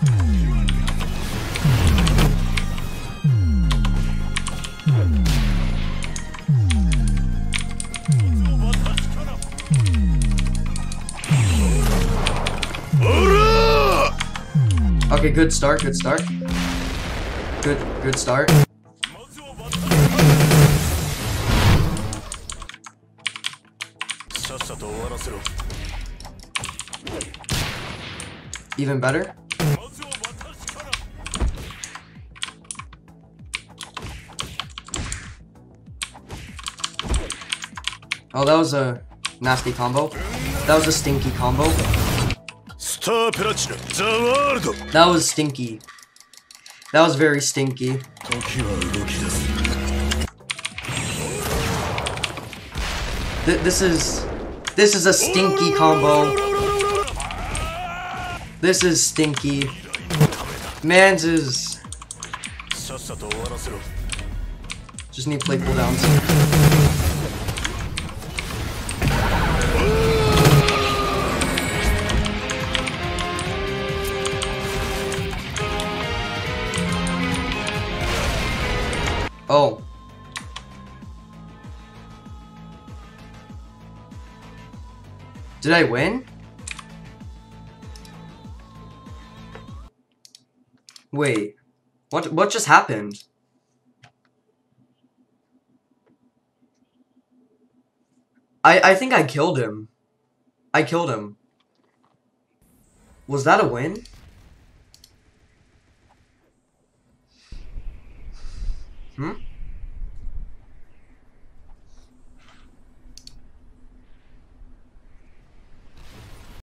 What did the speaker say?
Okay, good start, good start. Good start. Even better. Oh, that was a nasty combo. That was a stinky combo. That was stinky. That was very stinky. This is a stinky combo. This is stinky. Mans is just need to play cooldowns. Oh. Did I win? Wait. What just happened? I think I killed him. I killed him. Was that a win? Hmm?